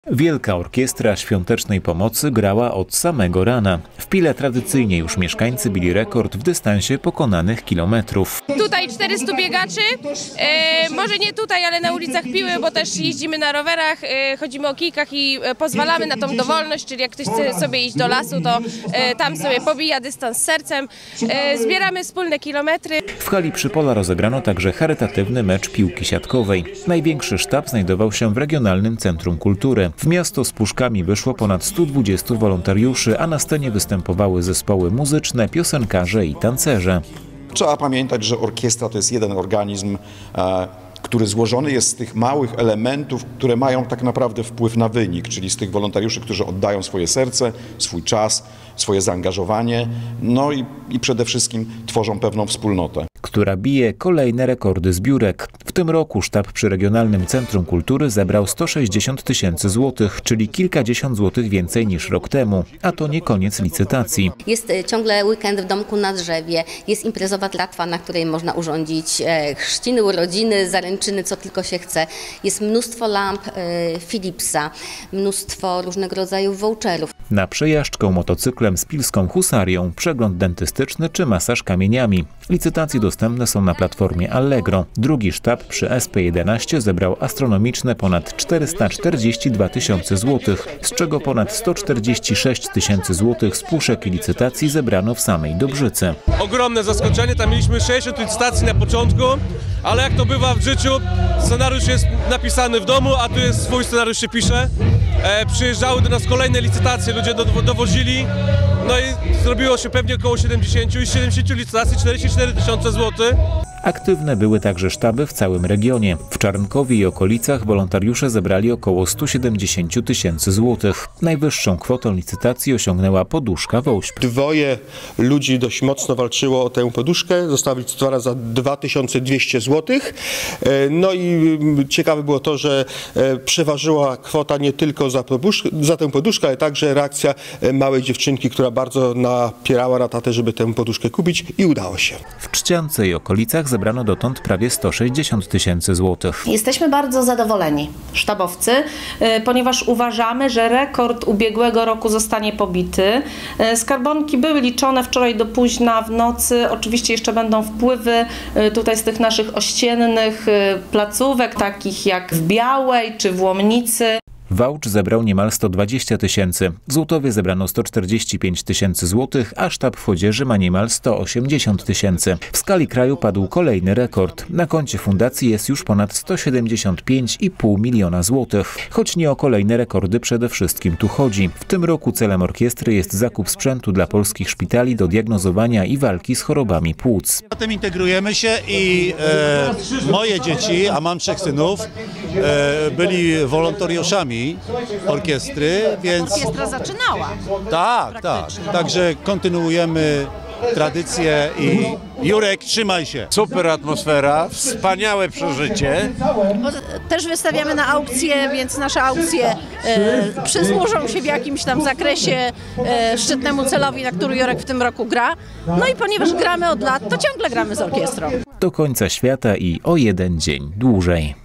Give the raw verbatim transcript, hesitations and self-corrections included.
Wielka Orkiestra Świątecznej Pomocy grała od samego rana. W Pile tradycyjnie już mieszkańcy bili rekord w dystansie pokonanych kilometrów. Tutaj czterystu biegaczy, e, może nie tutaj, ale na ulicach Piły, bo też jeździmy na rowerach, e, chodzimy o kijkach i e, pozwalamy na tą dowolność, czyli jak ktoś chce sobie iść do lasu, to e, tam sobie pobija dystans sercem. E, zbieramy wspólne kilometry. W hali Przypola rozegrano także charytatywny mecz piłki siatkowej. Największy sztab znajdował się w Regionalnym Centrum Kultury. W miasto z puszkami wyszło ponad stu dwudziestu wolontariuszy, a na scenie występowały zespoły muzyczne, piosenkarze i tancerze. Trzeba pamiętać, że orkiestra to jest jeden organizm, e, który złożony jest z tych małych elementów, które mają tak naprawdę wpływ na wynik, czyli z tych wolontariuszy, którzy oddają swoje serce, swój czas, swoje zaangażowanie, no i, i przede wszystkim tworzą pewną wspólnotę, która bije kolejne rekordy zbiórek. W tym roku sztab przy Regionalnym Centrum Kultury zebrał sto sześćdziesiąt tysięcy złotych, czyli kilkadziesiąt złotych więcej niż rok temu. A to nie koniec licytacji. Jest ciągle weekend w domku na drzewie, jest imprezowa tratwa, na której można urządzić chrzciny, urodziny, zaręczyny, co tylko się chce. Jest mnóstwo lamp Philipsa, mnóstwo różnego rodzaju voucherów. Na przejażdżkę motocyklem z pilską husarią, przegląd dentystyczny czy masaż kamieniami. Licytacje dostępne są na platformie Allegro. Drugi sztab przy S P jedenaście zebrał astronomiczne ponad czterysta czterdzieści dwa tysiące złotych, z czego ponad sto czterdzieści sześć tysięcy złotych z puszek i licytacji zebrano w samej Dobrzycy. Ogromne zaskoczenie, tam mieliśmy sześćdziesiąt licytacji na początku, ale jak to bywa w życiu, scenariusz jest napisany w domu, a tu jest swój scenariusz się pisze. E, przyjeżdżały do nas kolejne licytacje, ludzie do, dowozili, no i zrobiło się pewnie około siedemdziesięciu i z siedemdziesięciu licytacji czterdzieści cztery tysiące złotych. Aktywne były także sztaby w całym regionie. W Czarnkowie i okolicach wolontariusze zebrali około stu siedemdziesięciu tysięcy złotych. Najwyższą kwotą licytacji osiągnęła poduszka Wośp. Dwoje ludzi dość mocno walczyło o tę poduszkę. Została licytowana za dwa tysiące dwieście złotych. No i ciekawe było to, że przeważyła kwota nie tylko za, poduszkę, za tę poduszkę, ale także reakcja małej dziewczynki, która bardzo napierała na tatę, żeby tę poduszkę kupić, i udało się. W Trzciance i okolicach zebrano dotąd prawie sto sześćdziesiąt tysięcy złotych. Jesteśmy bardzo zadowoleni, sztabowcy, ponieważ uważamy, że rekord ubiegłego roku zostanie pobity. Skarbonki były liczone wczoraj do późna w nocy. Oczywiście jeszcze będą wpływy tutaj z tych naszych ościennych placówek, takich jak w Białej czy w Łomnicy. Wałcz zebrał niemal sto dwadzieścia tysięcy. W Złotowie zebrano sto czterdzieści pięć tysięcy złotych, a sztab w Chodzieży ma niemal sto osiemdziesiąt tysięcy. W skali kraju padł kolejny rekord. Na koncie fundacji jest już ponad sto siedemdziesiąt pięć i pół miliona złotych. Choć nie o kolejne rekordy przede wszystkim tu chodzi. W tym roku celem orkiestry jest zakup sprzętu dla polskich szpitali do diagnozowania i walki z chorobami płuc. Potem integrujemy się i e, moje dzieci, a mam trzech synów, e, byli wolontariuszami orkiestry, więc... Orkiestra zaczynała. Tak, tak. Także kontynuujemy tradycję i Jurek, trzymaj się. Super atmosfera, wspaniałe przeżycie. Też wystawiamy na aukcje, więc nasze aukcje e, przysłużą się w jakimś tam zakresie e, szczytnemu celowi, na który Jurek w tym roku gra. No i ponieważ gramy od lat, to ciągle gramy z orkiestrą. Do końca świata i o jeden dzień dłużej.